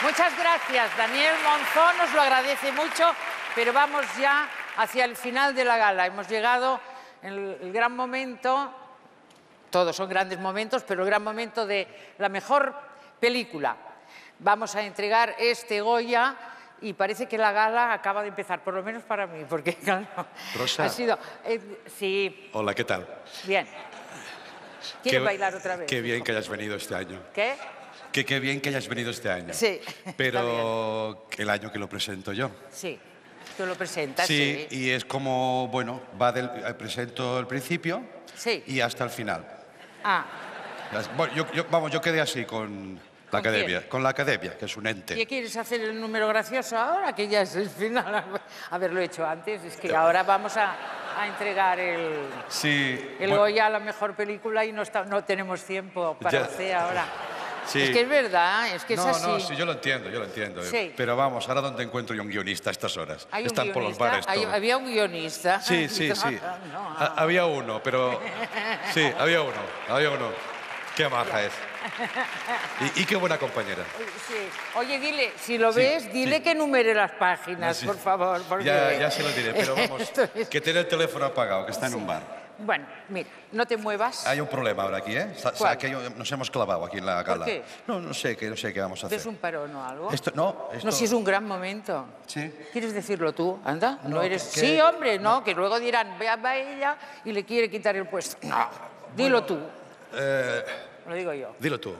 Muchas gracias, Daniel Monzón, nos lo agradece mucho, pero vamos ya hacia el final de la gala. Hemos llegado en el gran momento, todos son grandes momentos, pero el gran momento de la mejor película. Vamos a entregar este Goya y parece que la gala acaba de empezar, por lo menos para mí, porque claro, Rosa. ha sido... sí. Hola, ¿qué tal? Bien. ¿Quieres bailar otra vez? Qué bien que hayas venido este año. ¿Qué? Que qué bien que hayas venido este año. Sí. Pero el año que lo presento yo. Sí. Tú lo presentas, Sí, y es como, bueno, presento el principio y hasta el final. Ah. Bueno, yo quedé así con la academia. Quién? Con la academia, que es un ente. ¿Y quieres hacer el número gracioso ahora, que ya es el final? Haberlo hecho antes, es que ahora vamos a entregar el Goya a la mejor película y no tenemos tiempo para hacer ahora. Sí. Es que es verdad, es que es así. No, sí, yo lo entiendo. Sí. Pero vamos, ¿ahora dónde encuentro yo un guionista a estas horas? ¿Hay un Están guionista? por los bares todos. ¿Había un guionista? Sí. Había uno, pero... Sí, había uno. Qué maja es. Y qué buena compañera. Sí. Oye, dile, si lo ves, dile que numere las páginas, por favor. Porque... Ya se lo diré, pero vamos, que tiene el teléfono apagado, que está en un bar. Bueno, mira, no te muevas. Hay un problema ahora aquí, ¿eh? Nos hemos clavado aquí en la gala. ¿Por qué? No sé qué vamos a hacer. ¿Es un parón o algo? No, si es un gran momento. Sí. ¿Quieres decirlo tú? Anda, no eres... que- Sí, hombre, no, que luego dirán, va ella y le quiere quitar el puesto. No, dilo tú. Lo digo yo. Dilo tú.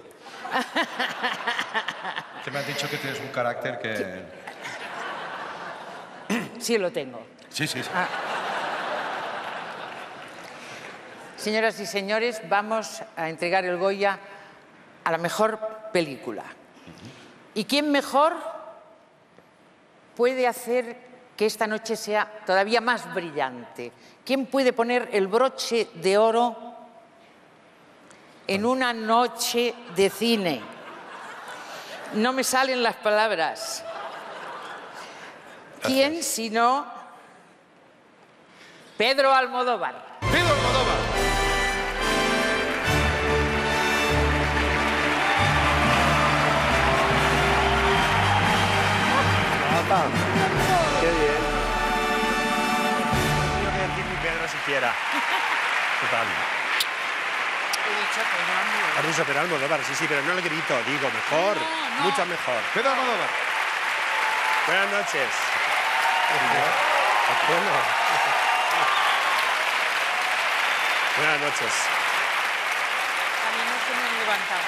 Que me has dicho que tienes un carácter que... Sí lo tengo. Sí. Señoras y señores, vamos a entregar el Goya a la mejor película. ¿Y quién mejor puede hacer que esta noche sea todavía más brillante? ¿Quién puede poner el broche de oro en una noche de cine? No me salen las palabras. ¿Quién sino Pedro Almodóvar? ¡Pedro Almodóvar! ¡Qué bien! No voy a decir ni Pedro siquiera. ¿Qué tal? Has dicho Pedro Almodóvar, sí, pero no le grito, digo, mejor, mucho mejor. ¡Pedro Almodóvar! Buenas noches. Buenas noches. A mí no se me han levantado.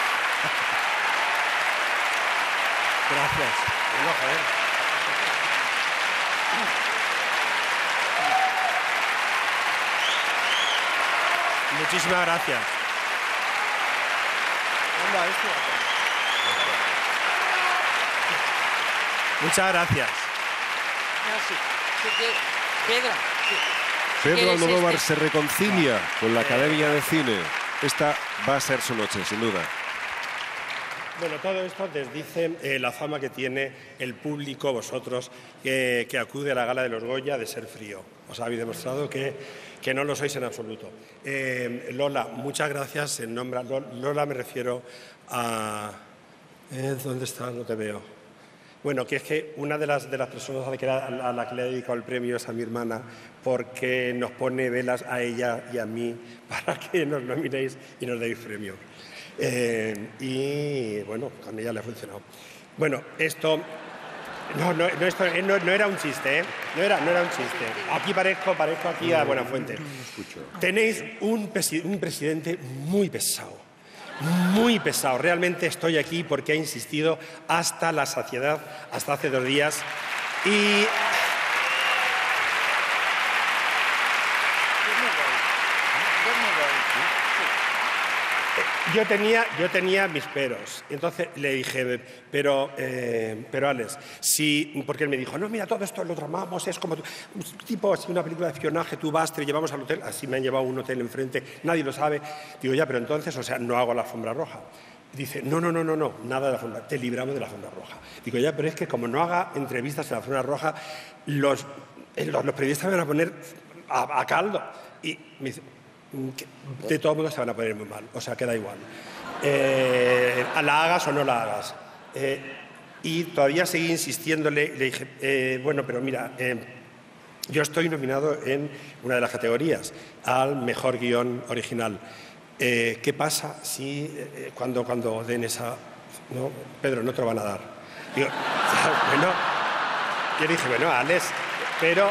Gracias. Bueno, joder. Muchísimas gracias. Muchas gracias. Pedro. Pedro Almodóvar se reconcilia con la Academia de Cine. Esta va a ser su noche, sin duda. Bueno, todo esto desdice la fama que tiene el público, vosotros, que acude a la gala de los Goya de ser frío. Os habéis demostrado que no lo sois en absoluto. Lola, muchas gracias. En nombre Lola me refiero a... ¿Dónde está? No te veo. Bueno, que es que una de las personas a la que le he dedicado el premio es a mi hermana, porque nos pone velas a ella y a mí para que nos nominéis y nos deis premio. Y bueno, con ella le ha funcionado. Bueno, esto no era un chiste, ¿eh? No era un chiste. Aquí parezco aquí a Buenafuente. Tenéis un presidente muy pesado. Muy pesado. Realmente estoy aquí porque ha insistido hasta la saciedad, hasta hace 2 días. Y... Yo tenía mis peros. Entonces le dije, pero Alex, sí, porque él me dijo, no, mira, todo esto lo tramamos, es como tipo así una película de espionaje, tú vas, te llevamos al hotel, así me han llevado a un hotel enfrente, nadie lo sabe. Digo, ya, pero entonces, o sea, no hago la alfombra roja. Dice, no, nada de la alfombra, te libramos de la alfombra roja. Digo, ya, pero es que como no haga entrevistas en la alfombra roja, los periodistas me van a poner a caldo. Y me dice, de todo modo se van a poner muy mal, o sea, queda igual. La hagas o no la hagas. y todavía seguí insistiéndole. Le dije, bueno, pero mira, yo estoy nominado en una de las categorías al mejor guión original. ¿Qué pasa si cuando den esa...? No, Pedro, no te lo van a dar. Digo, bueno, yo dije, bueno, Alex, pero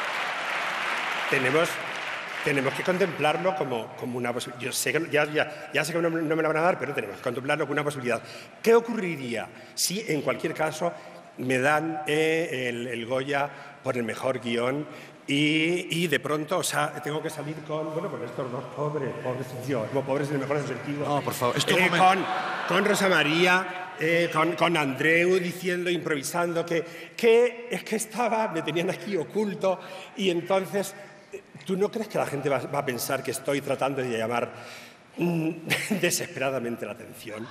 tenemos que contemplarlo como una posibilidad. Yo sé que ya sé que no me la van a dar, pero tenemos que contemplarlo como una posibilidad. ¿Qué ocurriría si, en cualquier caso, me dan el Goya por el mejor guión y de pronto, o sea, tengo que salir con estos dos pobres en el mejor sentido. No, por favor, con Rosa María, con Andreu diciendo, improvisando, que es que me tenían aquí oculto, y entonces, ¿tú no crees que la gente va a pensar que estoy tratando de llamar desesperadamente la atención?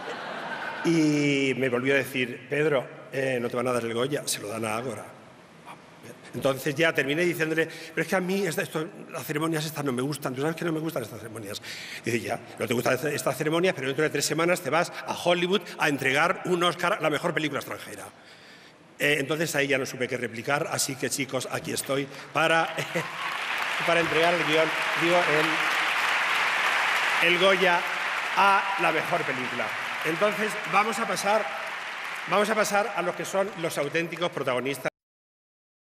Y me volvió a decir, Pedro, no te van a dar el Goya, se lo dan a Ágora. Entonces ya terminé diciéndole, pero es que a mí las ceremonias estas no me gustan. Tú sabes que no me gustan estas ceremonias. Y dice, ya, no te gustan estas ceremonias, pero dentro de 3 semanas te vas a Hollywood a entregar un Oscar a la mejor película extranjera. Entonces ahí ya no supe qué replicar, así que chicos, aquí estoy para entregar el guión, el Goya a la mejor película. Entonces vamos a pasar a los que son los auténticos protagonistas.